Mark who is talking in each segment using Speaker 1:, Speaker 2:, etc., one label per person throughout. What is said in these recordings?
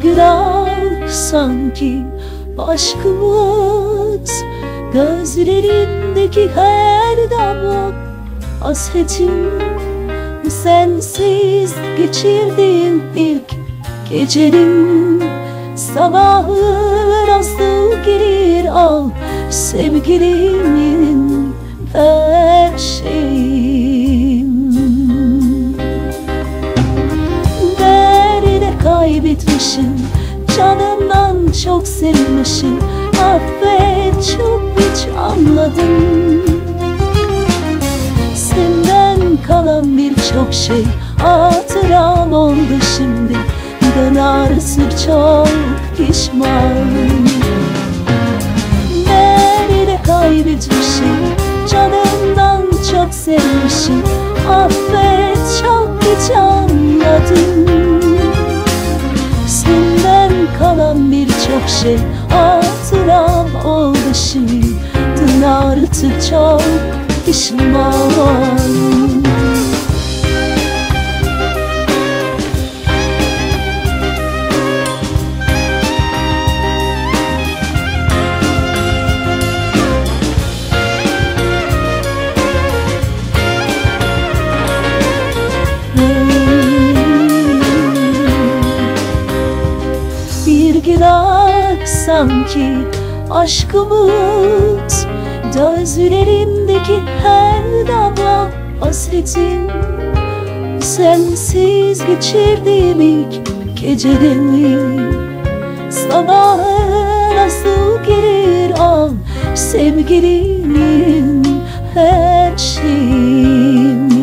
Speaker 1: günah sanki aşkımız, gözlerindeki her damla hasretim. Sensiz geçirdiğim ilk gecenin sabahı nasıl gelir al sevgilimin her şeyim. Nerede kaybetmişim, canımdan çok sevmişim. Affet, çok hiç anladım. Senden kalan birçok şey hatıram oldu şimdi. Dön artık, çok pişmanım. Nerede kaybetmişim, canımdan çok sevmişim. Affet, çok hiç anladım. Senden kalan birçok şey hatıram oldu şimdi. Dön artık, çok pişmanım. Bir günah sanki aşkımız, gözlerimdeki her damla hasretim. Sensiz geçirdiğim ilk gecenin sabahı nasıl gelir al sevgilimin her şeyim.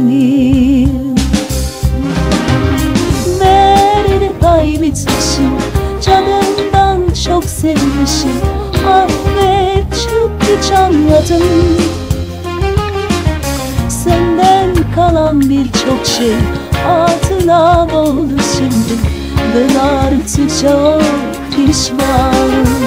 Speaker 1: Nerede kaybetmişim, canımdan çok sevmişim. Affet, çok hiç anladım. Senden kalan birçok şey hatıram oldu şimdi. Ben artık çok pişmanım.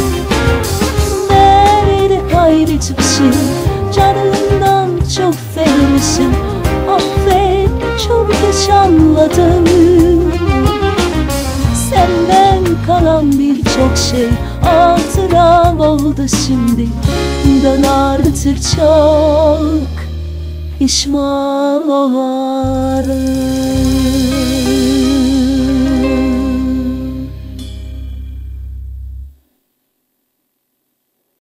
Speaker 1: Nerede kaybetmişim, canımdan çok sevmişim. Affet, çok hiç anladım. Senden kalan birçok şey hatıram oldu şimdi. Ben artık çok pişman olarım.